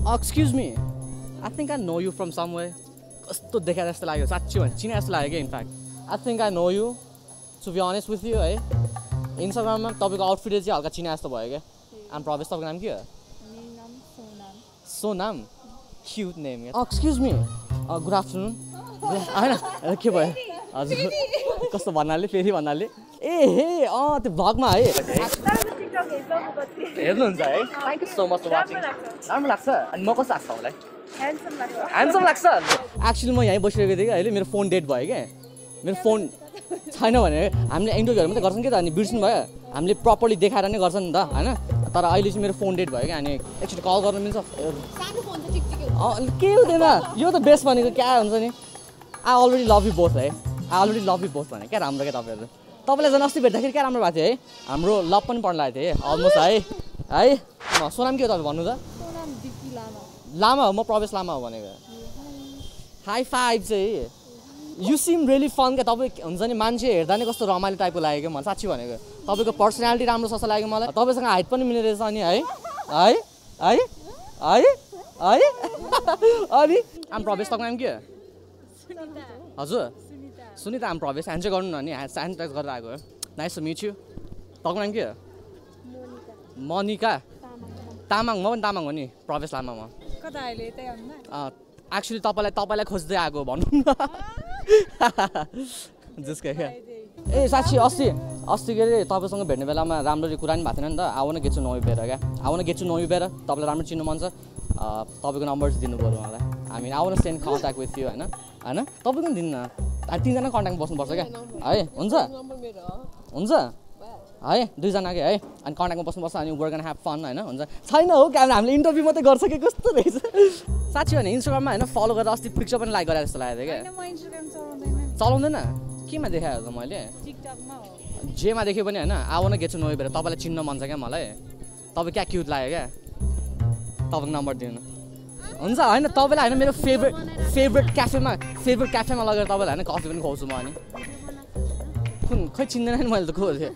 Excuse me. I think I know you from somewhere. कस्तो देखा जस्तो लाग्यो साच्चै भन्छ चिने जस्तो लाग्यो के in fact I think I know you to be honest with you है इन्स्टाग्राममा तपाईको आउटफिट चाहिँ हल्का चिने जस्तो भयो के I'm प्रवेश तपाईको नाम के हो मेरो नाम Sonam cute name Excuse me good afternoon हैन के भयो हजुर कस्तो भन्नाले फेरि भन्नाले ए हे त्यो भ्लगमा है हेर्नुहुन्छ है thank you so much for watching राम्रो लाग्छ अनि म कस्तो लाग्छ मलाई ह्यान्डसम लाग्छ एक्चुअली म यहीँ बसिरहेको थिएँ कि अहिले मेरो फोन डेड भयो क्या मेरो फोन छैन भने हामीले इन्टरभ्यूहरू मात्रै गर्छौँ कि त अनि बिर्सिनु भयो हामीले प्रपरली देखाएर नै गर्छ नि त होइन तर अहिले चाहिँ मेरो फोन डेड भयो क्या अनि एकचोटि कल गर्न मिल्छ के हुँदैन यो त बेस्ट भनेको क्या हुन्छ नि I already love you both है I already love you both भने क्या राम्रो क्या तपाईँहरू तपाईँलाई झन् अस्ति भेट्दाखेरि क्या राम्रो भएको थियो है हाम्रो लभ पनि पर्न लागेको थियो है अलमोस्ट है सोनाम के हो तपाईँ भन्नु त लामा हो म प्रवेश लामा हो भनेको हाई फाइभ चाहिँ यु सिम रियली फन क्या तपाईँ हुन्छ नि मान्छे हेर्दा नै कस्तो रमाइलो टाइपको लाग्यो क्या मलाई साँच्ची भनेको तपाईँको पर्सनालिटी राम्रो जस्तो लाग्यो मलाई तपाईँसँग हाइट पनि मिल्ने रहेछ अनि है है है है है अनि आम प्रवेश तपाईँको नाम के हजुर सुनिता आम प्रवेश ह्यान्ड चाहिँ गर्नु न नि सेनिटाइज गरेर आएको हो नाइस टु मिट यु तपाईँको नाम के हो मनिका तामाङ म पनि तामाङ हो नि प्रवेश लामा म एक्चुअली तपाईँलाई खोज्दै आएको भनौँ न जसको क्या ए साँच्ची अस्ति के अरे तपाईँसँग भेट्ने बेलामा राम्ररी कुरा नि भएको थिएन नि त आउन गेछु नौ बेर क्या आउन गेछु नौ बेर तपाईँलाई राम्रो चिन्नु मन छ तपाईँको नम्बर चाहिँ दिनु पऱ्यो मलाई हामी आउन सेन्ड कन्ट्याक्ट विथ यु होइन होइन तपाईँको पनि दिनु न तिनजना कन्ट्याक्ट बस्नुपर्छ क्या है हुन्छ हुन्छ है दुईजनाकै है अनि कन्ट्याक्टमा बस्नुपर्छ अनि वर्क एन्ड ह्याभ फन होइन हुन्छ छैन हो क्या हामीले इन्टरभ्यू मात्रै गर्छ कि कस्तो रहेछ साँच्ची भने इन्स्टाग्राममा होइन फलो गरेर अस्ति पिक्चर पनि लाइक गरेर जस्तो लागेको थियो क्या चलाउँदैन केमा देखाएको त मैले जेमा देखेँ पनि होइन आउन गेछु नौ बेर तपाईँलाई चिन्न मन छ क्या मलाई तपाईँ क्या क्युट लाग्यो क्या तपाईँको नम्बर दिनु हुन्छ होइन तपाईँलाई होइन मेरो फेभरेट क्याफेमा लगेर तपाईँलाई होइन कफी पनि खुवाउँछु म अनि कुन खै चिन्दैन नि मैले त को थिएँ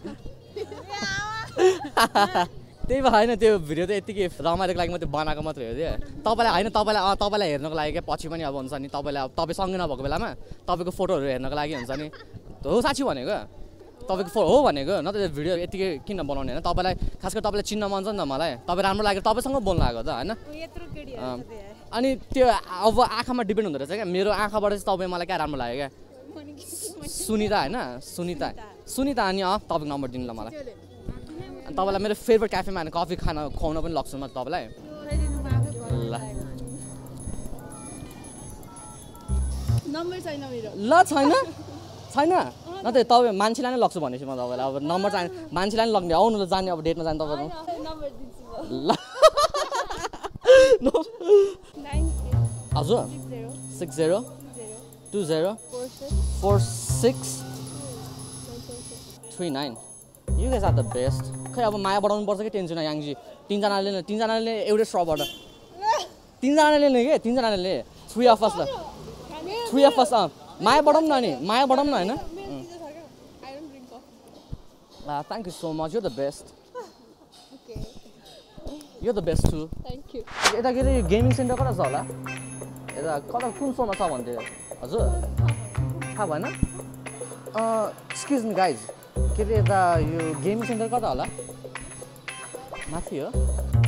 त्यही भएर होइन त्यो भिडियो त यतिकै रमाइलोको लागि मात्रै बनाएको मात्रै हो त्यो तपाईँलाई हेर्नको लागि क्या पछि पनि अब हुन्छ नि तपाईँसँगै नभएको बेलामा तपाईँको फोटोहरू हेर्नको लागि हुन्छ नि हो साँच्ची भनेको तपाईँको हो भनेको न त भिडियो यतिकै किन बनाउने होइन तपाईँलाई खास गरी तपाईँलाई चिन्न मन छ नि त मलाई तपाईँ राम्रो लाग्यो तपाईँसँग बोल्नु आएको त होइन अनि त्यो अब आँखामा डिपेन्ड हुँदो रहेछ क्या मेरो आँखाबाट चाहिँ तपाईँ मलाई क्या राम्रो लाग्यो क्या सुनिता होइन सुनिता अनि तपाईँको नम्बर दिनु ल मलाई अनि तपाईँलाई मेरो फेभरेट क्याफेमा होइन कफी खाना खुवाउन पनि लग्छु म तपाईँलाई ल ल छैन न त तपाईँ मान्छेलाई नै लग्छु भनेपछि म तपाईँलाई अब नम्बर चाहिँ मान्छेलाई नै लग्ने आउनु त जाने अब डेटमा जाने तपाईँको ल हजुर 60 20 46 39 You guys are the best. खै अब माया बढाउनु पर्छ कि टेन्सन याङजी तीनजनाले एउटै स्ट्रबाट तीनजनाले ले के तीनजनाले 3 of us ल 3 of us माया बढाउनु न अनि माया बढाउनु न हैन Thank you so much. You're the best. Okay. You're the best too. Thank you. यता के रे गेमिङ सेन्टर कता छ होला यता कता कुन सोमा छ भन्थे हजुर थाहा भएन एक्सक्युज मी गाइज के रे यता यो गेमिङ सेन्टर कता होला माथि हो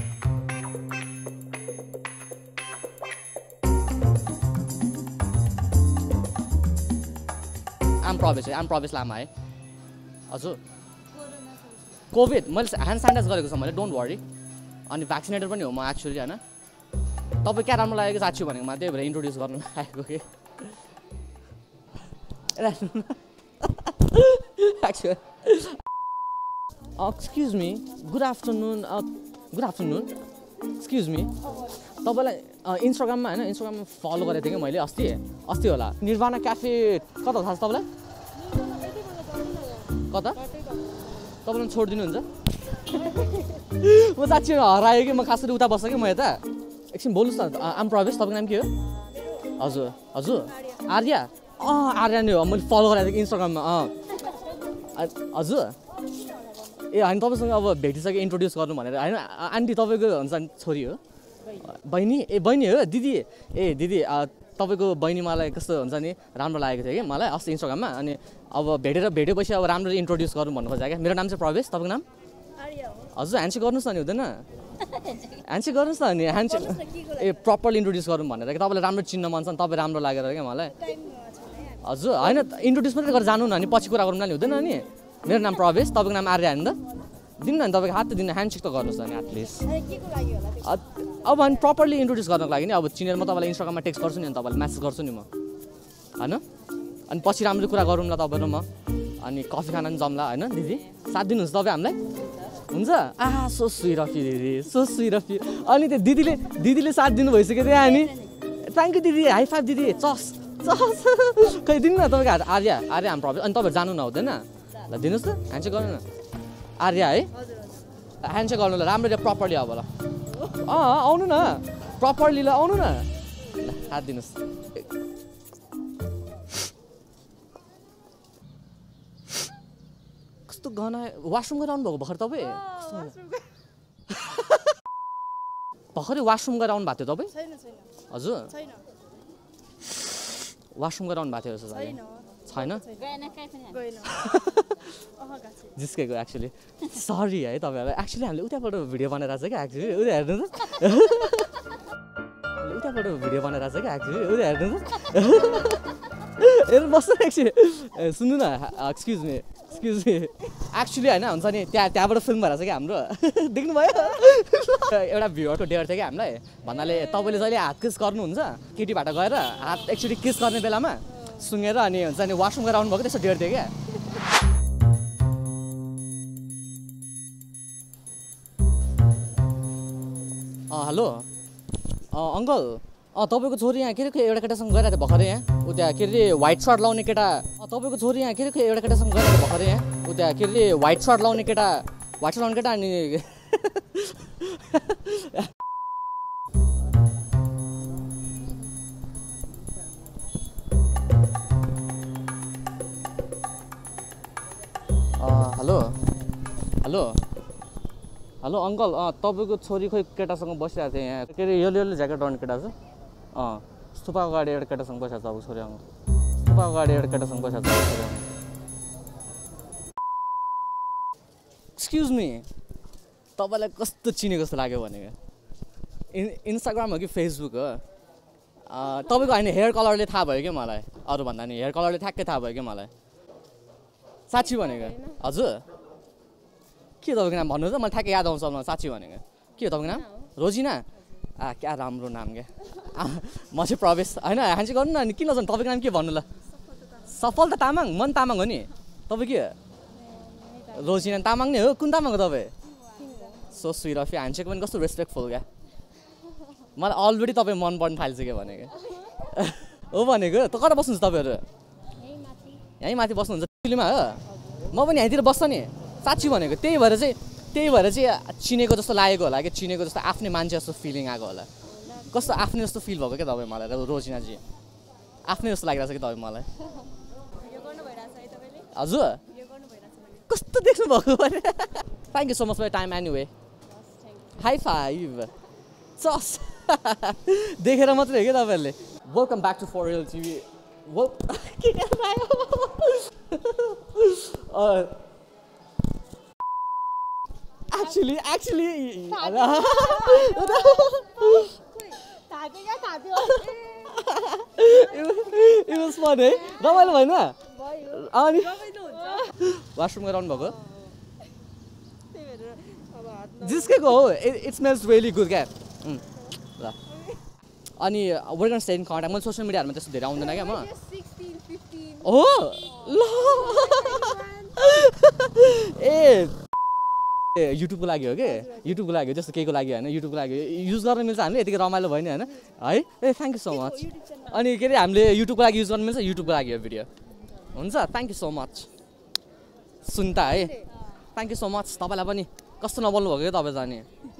आम प्रवेश लामा है हजुर कोभिड मैले ह्यान्ड सेनिटाइज गरेको छ मैले डोन्ट वरी अनि भ्याक्सिनेटर पनि हो म एक्चुअली हैन तपाईँ क्या राम्रो लाग्यो कि साँच्ची भनेको म त्यही भएर इन्ट्रोड्युस गर्नु आएको कि excuse me good afternoon excuse me तपाईँलाई इन्स्टाग्राममा हैन इन्स्टाग्राममा फलो गरेको थिएँ कि मैले अस्ति होला निर्वाणा क्याफे कता थाहा छ तपाईँलाई कता तपाईँलाई छोडिदिनुहुन्छ म साँच्ची हरायो कि म खास गरी उता बस्छ कि म यता एकछिन बोल्नुहोस् न आम प्रवेश तपाईँको नाम के हो हजुर आर्या आर्या नै हो मैले फलो गरेको थिएँ इन्स्टाग्राममा हजुर ए होइन तपाईँसँग अब भेटिसक्यो इन्ट्रोड्युस गर्नु भनेर होइन आन्टी तपाईँको हुन्छ छोरी हो बहिनी ए बहिनी हो दिदी ए दिदी तपाईँको बहिनी मलाई कस्तो हुन्छ नि राम्रो लागेको थियो कि मलाई अस्ति इन्स्टाग्राममा अनि अब भेटेपछि अब राम्ररी इन्ट्रोड्युस गरौँ भन्नु खोजेको क्या मेरो नाम चाहिँ प्रवेश तपाईँको नाम हजुर ह्यान्डसेक गर्नुहोस् न नि हुँदैन ह्यान्डसेक गर्नुहोस् न अनि ह्यान्डसेक ए प्रपरली इन्ट्रोड्युस गरौँ भनेर कि तपाईँलाई राम्रो चिन्न मन छ नि तपाईँ राम्रो लागेर क्या मलाई हजुर होइन इन्ट्रोड्युस मात्रै गरेर जानु न अनि पछि कुरा गरौँ न हुँदैन नि मेरो नाम प्रवेश तपाईँको नाम आर्य होइन त दिनु न तपाईँको हात त दिनु ह्यान्डसेक त गर्नुहोस् न एटलिस्ट अब अनि प्रपरली इन्ट्रोड्युस गर्नको लागि नि अब चिनेर म तपाईँलाई इन्स्टाग्राममा टेक्स्ट गर्छु नि अनि तपाईँलाई म्यासेज गर्छु नि म होइन अनि पछि राम्रो कुरा गरौँ ल तपाईँ र म अनि कफी खान पनि जम्ला होइन दिदी साथ दिनुहुन्छ तपाईँ हामीलाई हुन्छ सो सुइरफी दिदी सो सुइरफी अनि त्यो दिदीले साथ दिनु भइसक्यो त्यहाँ अनि थ्याङ्क यू दिदी हाई फाइभ दिदी चस खै दिनु न तपाईँको हात आर्य हाम प्रब्लम अनि तपाईँहरू जानु न हुँदैन ल दिनुहोस् त ह्यान्डसेक गर्नु न आर्य है ह्यान्डसेक गर्नु ल राम्ररी प्रपरली अब ल आउनु न प्रपरली ल आउनु न ल हात दिनुहोस् कस्तो गना वासरुम गएर आउनुभएको भर्खर तपाईँ भर्खरै वासरुम गएर आउनु भएको थियो तपाईँ हजुर वासरुम गएर आउनु भएको थियो छैन जिस्केको एक्चुली सरी है तपाईँहरूलाई एक्चुली हामीले उताबाट भिडियो बनाइरहेको छ क्या एक्चुली उता हेर्नु त उताबाट भिडियो बनाइरहेको छ क्या एक्चुली उता हेर्नु त हेर्नु बस्नु एकछिन सुन्नु न एक्सक्युज मी एक्चुली होइन हुन्छ नि त्यहाँबाट फिल्म भइरहेको छ क्या हाम्रो देख्नुभयो एउटा भ्युअरको डेयर थियो क्या हामीलाई भन्नाले तपाईँले जहिले हात किस गर्नुहुन्छ केटीबाट गएर हात एक्चुली किस गर्ने बेलामा सुँगेर अनि हुन्छ नि वासरुम गएर आउनुभएको त्यस्तो डेयर थियो क्या हेलो अङ्कल तपाईँको छोरी यहाँ के अरे एउटा केटासँग गइरहेको थियो भर्खरै यहाँ उता के अरे व्हाइट सर्ट लाउने केटा तपाईँको छोरी यहाँ के अरे एउटा केटासँग गइरहेको थियो भर्खरै यहाँ उता के अरे व्हाइट सर्ट लाउने केटा अनि हेलो अङ्कल तपाईँको छोरी खोइ केटासँग बसिरहेको थियो यहाँ के अरे यो ज्याकेट लाउने केटा छ सुपाको गाडी एउटा केटासँग बसिरहेको छ अब छोरी आउनु सुपाको गाडी एउटा केटासँग बसिरहेको छ छोरी आउनु एक्सक्युज मी तपाईँलाई कस्तो चिनेको जस्तो लाग्यो भनेको इन्स्टाग्राम हो कि फेसबुक हो तपाईँको होइन हेयर कलरले थाहा भयो क्या मलाई अरूभन्दा नि हेयर कलरले ठ्याक्कै थाहा भयो क्या मलाई साँच्ची भनेको हजुर के तपाईँको नाम भन्नु त मलाई ठ्याक्कै याद आउँछ मलाई साँच्ची भनेको के हो तपाईँको नाम रोजिना क्या राम्रो नाम क्या म चाहिँ प्रवेश होइन ह्यान्डसेक गर्नु न अनि किन नजानु तपाईँको नाम के भन्नु ल सफलता तामाङ मन तामाङ हो नि तपाईँ के रोजिना तामाङ नै हो कुन तामाङ हो तपाईँ सो सुइरफी ह्यान्डसेक पनि कस्तो रेस्पेक्टफुल क्या मलाई अलरेडी तपाईँ मन पर्नु थालिसक्यो भनेको हो भनेको त कता बस्नुहुन्छ तपाईँहरू यहीँ माथि बस्नुहुन्छ दिल्लीमा हो म पनि यहीँतिर बस्छ नि साँच्ची भनेको त्यही भएर चाहिँ चिनेको जस्तो लागेको होला कि चिनेको जस्तो आफ्नै मान्छे जस्तो फिलिङ आएको होला कस्तो आफ्नै जस्तो फिल भएको क्या तपाईँ मलाई रोजिनाजी आफ्नै जस्तो लागिरहेको छ कि तपाईँ मलाई हजुर कस्तो देख्नु भएको भने thank you so much for time anyway high five चस देखेर मात्रै हो क्या तपाईँहरूले welcome back to for real TV Actually, it was fun, है रमाइलो भएन अनि वासरुम गएर आउनु भएको जिस्केको हो इट स्मेल्स रियली गुड क्या ल अनि we're gonna stay in contact मैले सोसियल मिडियाहरुमा त्यस्तो धेरै आउँदैन क्या म 16 15 हो ल ए युट्युबको लागि हो के युट्युबको लागि हो जस्तो केको लागि हैन युट्युबको लागि युज गर्न मिल्छ हामीले यतिकै रमाइलो भयो नि हैन है ए थ्यांक यू सो मच अनि के रे हामीले युट्युबको लागि युज गर्न मिल्छ युट्युबको लागि हो भिडियो हुन्छ थ्यांक यू सो मच सुन्ता है थ्यांक यू सो मच तपाईलाई पनि कस्तो नबोल्नु भएको के तपाई जाने